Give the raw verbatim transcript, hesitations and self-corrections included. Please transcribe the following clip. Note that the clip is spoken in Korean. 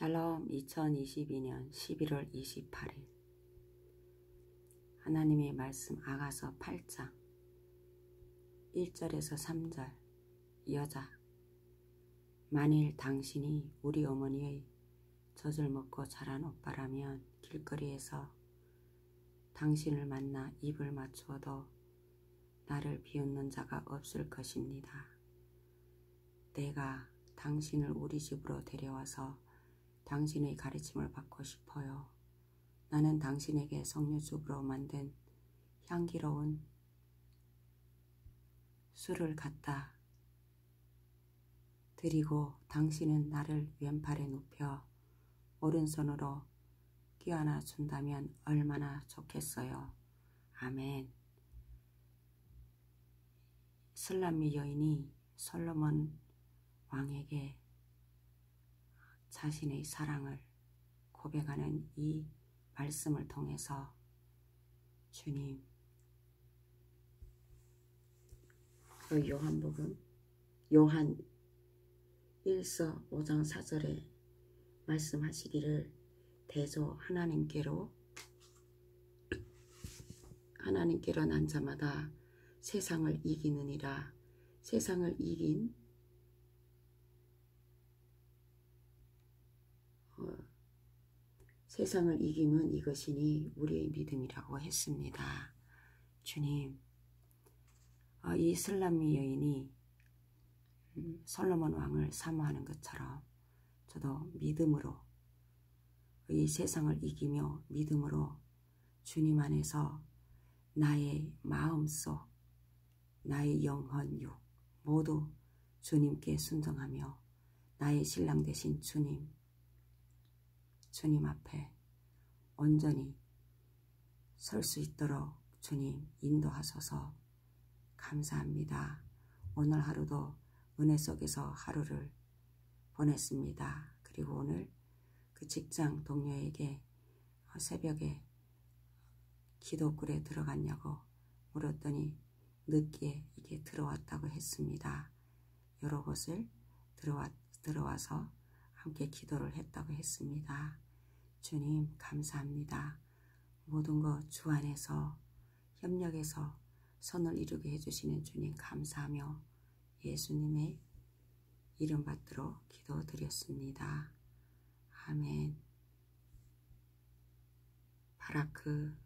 샬롬 이천이십이 년 십일월 이십팔일 하나님의 말씀 아가서 팔 장 일 절에서 삼 절. 여자, 만일 당신이 우리 어머니의 젖을 먹고 자란 오빠라면 길거리에서 당신을 만나 입을 맞추어도 나를 비웃는 자가 없을 것입니다. 내가 당신을 우리 집으로 데려와서 당신의 가르침을 받고 싶어요. 나는 당신에게 석류즙으로 만든 향기로운 술을 갖다 드리고 당신은 나를 왼팔에 눕혀 오른손으로 껴안아 준다면 얼마나 좋겠어요. 아멘. 슬람미 여인이 솔로몬 왕에게 자신의 사랑을 고백하는 이 말씀을 통해서 주님, 그 요한복음 요한 일서 오 장 사 절에 말씀하시기를 대조 하나님께로 하나님께로 난 자마다 세상을 이기느니라. 세상을 이긴 어, 세상을 이김은 이것이니 우리의 믿음이라고 했습니다. 주님, 어, 이 슬람미 여인이 음, 솔로몬 왕을 사모하는 것처럼 저도 믿음으로 이 세상을 이기며 믿음으로 주님 안에서 나의 마음속, 나의 영혼, 육 모두 주님께 순종하며 나의 신랑 되신 주님, 주님 앞에 온전히 설 수 있도록 주님 인도하소서. 감사합니다. 오늘 하루도 은혜 속에서 하루를 보냈습니다. 그리고 오늘 그 직장 동료에게 새벽에 기도굴에 들어갔냐고 물었더니 늦게 이게 들어왔다고 했습니다. 여러 곳을 들어와, 들어와서 함께 기도를 했다고 했습니다. 주님 감사합니다. 모든 것 주 안에서 협력해서 선을 이루게 해주시는 주님 감사하며 예수님의 이름 받들어 기도드렸습니다. 아멘. 바라크